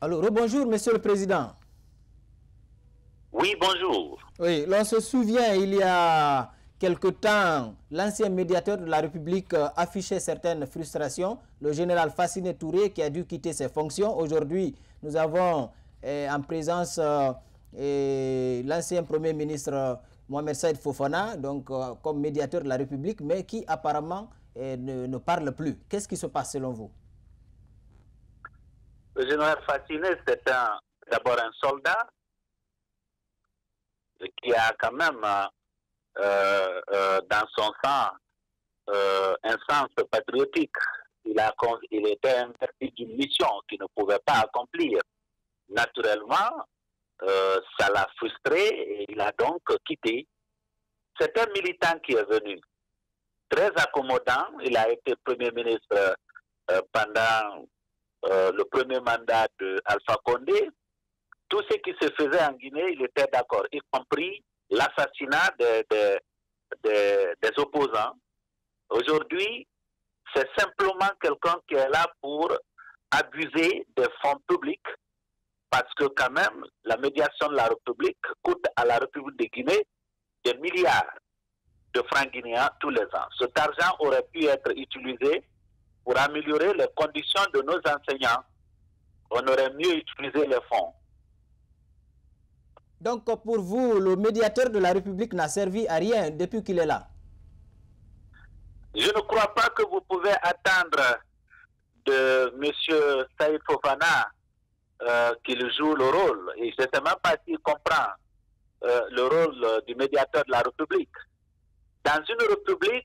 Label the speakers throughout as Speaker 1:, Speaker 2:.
Speaker 1: Alors, rebonjour, Monsieur le Président.
Speaker 2: Oui, bonjour.
Speaker 1: Oui, l'on se souvient, il y a quelque temps, l'ancien médiateur de la République affichait certaines frustrations. Le général Fassine Touré qui a dû quitter ses fonctions. Aujourd'hui, nous avons en présence l'ancien Premier ministre Mohamed Saïd Fofana, donc comme médiateur de la République, mais qui apparemment ne parle plus. Qu'est-ce qui se passe selon vous?
Speaker 2: Le général Fassine, c'est d'abord un soldat qui a quand même dans son sang un sens patriotique. Il était investi d'une mission qu'il ne pouvait pas accomplir. Naturellement, ça l'a frustré et il a donc quitté. C'est un militant qui est venu, très accommodant. Il a été Premier ministre pendant le premier mandat d'Alpha Condé. Tout ce qui se faisait en Guinée, il était d'accord, y compris l'assassinat des opposants. Aujourd'hui, c'est simplement quelqu'un qui est là pour abuser des fonds publics, parce que quand même, la médiation de la République coûte à la République de Guinée des milliards de francs guinéens tous les ans. Cet argent aurait pu être utilisé pour améliorer les conditions de nos enseignants. On aurait mieux utilisé les fonds.
Speaker 1: Donc, pour vous, le médiateur de la République n'a servi à rien depuis qu'il est là?
Speaker 2: Je ne crois pas que vous pouvez attendre de M. Saïd Fofana qu'il joue le rôle. Et je ne sais même pas s'il comprend le rôle du médiateur de la République. Dans une République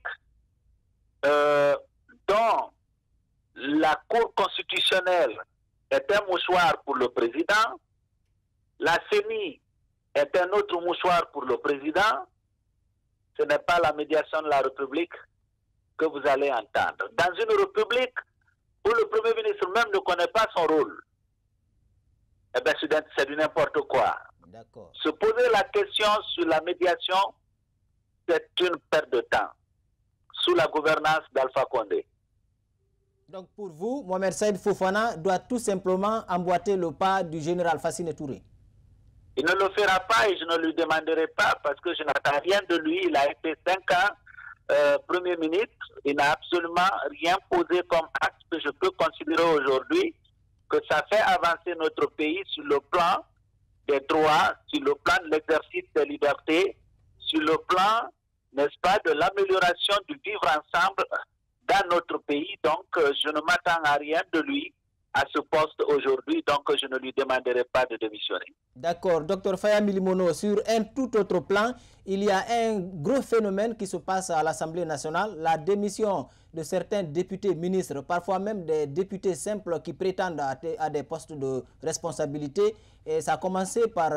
Speaker 2: dont la Cour constitutionnelle est un mouchoir pour le président, la CENI est un autre mouchoir pour le président, ce n'est pas la médiation de la République que vous allez entendre. Dans une République où le Premier ministre même ne connaît pas son rôle, eh bien c'est du n'importe quoi. Se poser la question sur la médiation, c'est une perte de temps sous la gouvernance d'Alpha Condé.
Speaker 1: Donc pour vous, Mohamed Saïd Fofana doit tout simplement emboîter le pas du général Fassine Touré?
Speaker 2: Il ne le fera pas et je ne lui demanderai pas parce que je n'attends rien de lui. Il a été 5 ans Premier ministre. Il n'a absolument rien posé comme acte que je peux considérer aujourd'hui que ça fait avancer notre pays sur le plan des droits, sur le plan de l'exercice des libertés, sur le plan, n'est-ce pas, de l'amélioration du vivre ensemble dans notre pays. Donc, je ne m'attends à rien de lui à ce poste aujourd'hui, donc je ne lui demanderai pas de démissionner.
Speaker 1: D'accord. Docteur Faya Milimono, sur un tout autre plan, il y a un gros phénomène qui se passe à l'Assemblée nationale, la démission de certains députés ministres, parfois même des députés simples qui prétendent à des postes de responsabilité. Et ça a commencé par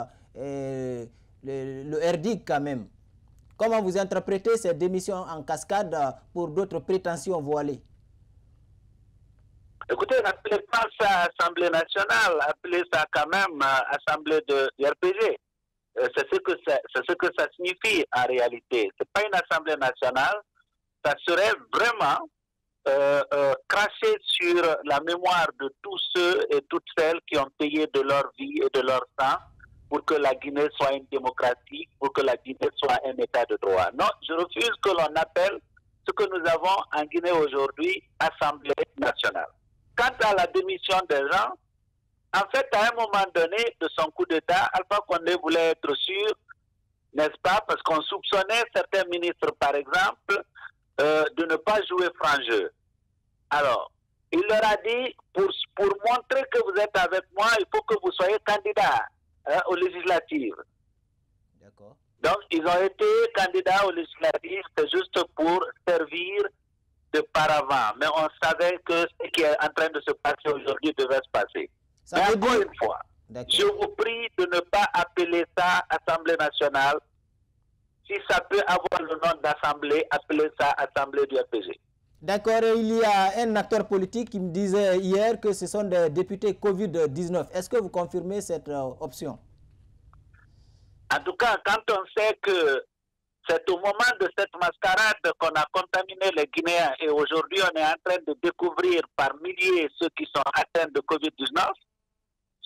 Speaker 1: le RDIC quand même. Comment vous interprétez ces démissions en cascade pour d'autres prétentions voilées?
Speaker 2: Écoutez, n'appelez pas ça Assemblée nationale, appelez ça quand même Assemblée de RPG. C'est ce que ça signifie en réalité. Ce n'est pas une Assemblée nationale, ça serait vraiment cracher sur la mémoire de tous ceux et toutes celles qui ont payé de leur vie et de leur sang pour que la Guinée soit une démocratie, pour que la Guinée soit un état de droit. Non, je refuse que l'on appelle ce que nous avons en Guinée aujourd'hui Assemblée nationale. Quant à la démission des gens, en fait, à un moment donné de son coup d'État, Alpha Condé voulait être sûr, n'est-ce pas, parce qu'on soupçonnait certains ministres, par exemple, de ne pas jouer franc jeu. Alors, il leur a dit, pour montrer que vous êtes avec moi, il faut que vous soyez candidat aux législatives.
Speaker 1: D'accord.
Speaker 2: Donc, ils ont été candidats aux législatives, c'est juste pour servir de paravent. Mais on savait que ce qui est en train de se passer aujourd'hui devait se passer. Mais encore une fois, je vous prie de ne pas appeler ça Assemblée nationale. Si ça peut avoir le nom d'Assemblée, appelez ça Assemblée du RPG.
Speaker 1: D'accord, il y a un acteur politique qui me disait hier que ce sont des députés Covid-19. Est-ce que vous confirmez cette option?
Speaker 2: En tout cas, quand on sait que c'est au moment de cette mascarade qu'on a contaminé les Guinéens et aujourd'hui on est en train de découvrir par milliers ceux qui sont atteints de Covid-19,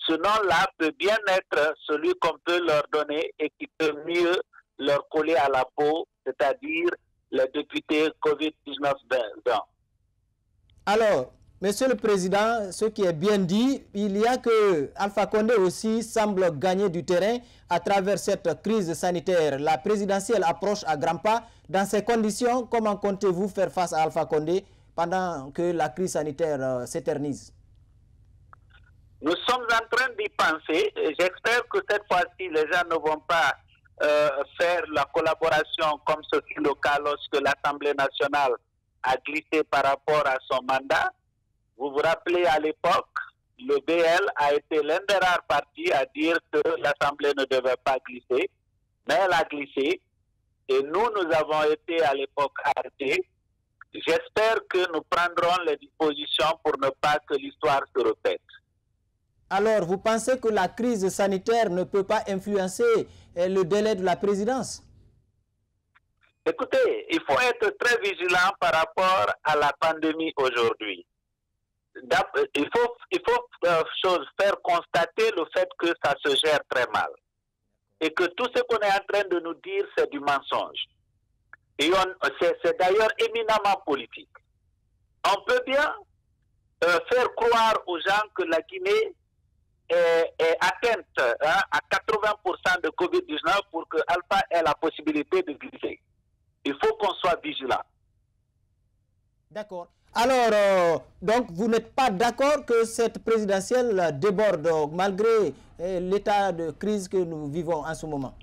Speaker 2: ce nom-là peut bien être celui qu'on peut leur donner et qui peut mieux leur coller à la peau, c'est-à-dire les députés Covid-19 20.
Speaker 1: Alors, Monsieur le Président, ce qui est bien dit, il y a que Alpha Condé aussi semble gagner du terrain à travers cette crise sanitaire. La présidentielle approche à grands pas. Dans ces conditions, comment comptez-vous faire face à Alpha Condé pendant que la crise sanitaire s'éternise?
Speaker 2: Nous sommes en train d'y penser et j'espère que cette fois-ci, les gens ne vont pas faire la collaboration comme ce fut le cas lorsque l'Assemblée nationale a glissé par rapport à son mandat. Vous vous rappelez à l'époque, le BL a été l'un des rares partis à dire que l'Assemblée ne devait pas glisser, mais elle a glissé et nous avons été à l'époque arrêtés. J'espère que nous prendrons les dispositions pour ne pas que l'histoire se répète.
Speaker 1: Alors, vous pensez que la crise sanitaire ne peut pas influencer le délai de la présidence?
Speaker 2: Écoutez, il faut être très vigilant par rapport à la pandémie aujourd'hui. Il faut faire constater le fait que ça se gère très mal. Et que tout ce qu'on est en train de nous dire, c'est du mensonge. Et c'est d'ailleurs éminemment politique. On peut bien faire croire aux gens que la Guinée est atteinte à 80% de Covid-19 pour que Alpha ait la possibilité de glisser. Il faut qu'on soit vigilant.
Speaker 1: D'accord. Alors, donc, vous n'êtes pas d'accord que cette présidentielle déborde malgré l'état de crise que nous vivons en ce moment?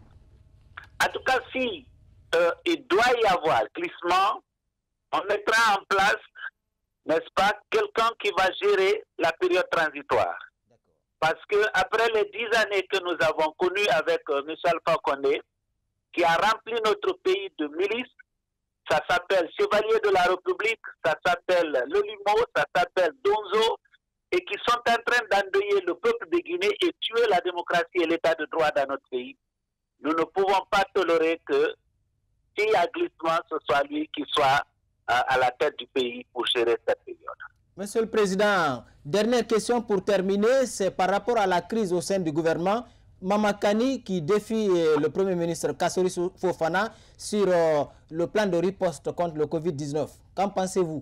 Speaker 2: En tout cas, si il doit y avoir glissement, on mettra en place, n'est-ce pas, quelqu'un qui va gérer la période transitoire. Parce que après les 10 années que nous avons connues avec M. Alpha Condé, qui a rempli notre pays de milices, ça s'appelle Chevalier de la République, ça s'appelle Le Limo, ça s'appelle Donzo, et qui sont en train d'endeuiller le peuple de Guinée et tuer la démocratie et l'état de droit dans notre pays. Nous ne pouvons pas tolérer que, s'il y a glissement, ce soit lui qui soit à la tête du pays pour gérer cette période.
Speaker 1: Monsieur le Président, dernière question pour terminer, c'est par rapport à la crise au sein du gouvernement. Mamakani qui défie le Premier ministre Kassori Fofana sur le plan de riposte contre le Covid-19. Qu'en pensez-vous?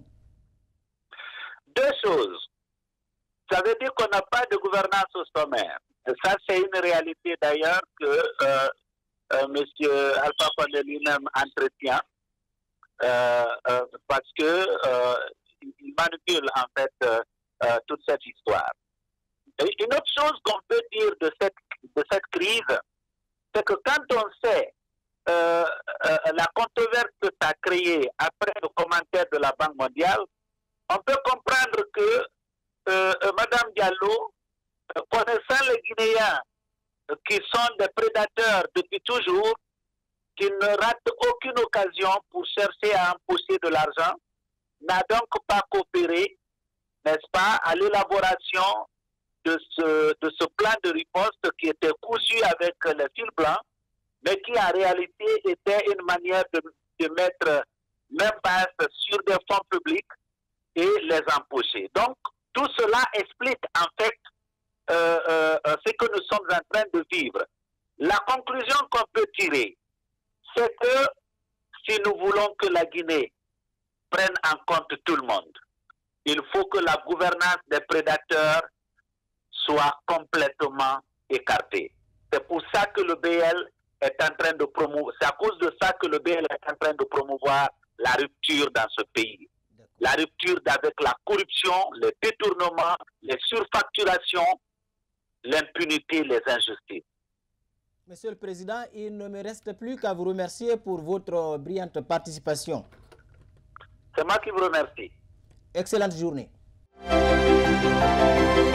Speaker 2: Deux choses. Ça veut dire qu'on n'a pas de gouvernance au sommaire. Ça, c'est une réalité d'ailleurs que M. Alpha Condé lui-même entretient parce que il manipule en fait toute cette histoire. Et une autre chose qu'on peut dire de cette crise, c'est que quand on sait la controverse que ça a créée après le commentaire de la Banque mondiale, on peut comprendre que Mme Diallo, connaissant les Guinéens qui sont des prédateurs depuis toujours, qui ne ratent aucune occasion pour chercher à empocher de l'argent, n'a donc pas coopéré, n'est-ce pas, à l'élaboration de ce plan de riposte qui était cousu avec les fils blancs, mais qui en réalité était une manière de mettre main basse sur des fonds publics et les empocher. Donc, tout cela explique en fait ce que nous sommes en train de vivre. La conclusion qu'on peut tirer, c'est que si nous voulons que la Guinée prenne en compte tout le monde, il faut que la gouvernance des prédateurs soit complètement écartée. C'est pour ça que le BL est en train de promouvoir, c'est à cause de ça que le BL est en train de promouvoir la rupture dans ce pays. La rupture avec la corruption, les détournements, les surfacturations, l'impunité, les injustices.
Speaker 1: Monsieur le Président, il ne me reste plus qu'à vous remercier pour votre brillante participation.
Speaker 2: C'est moi qui vous remercie.
Speaker 1: Excellente journée.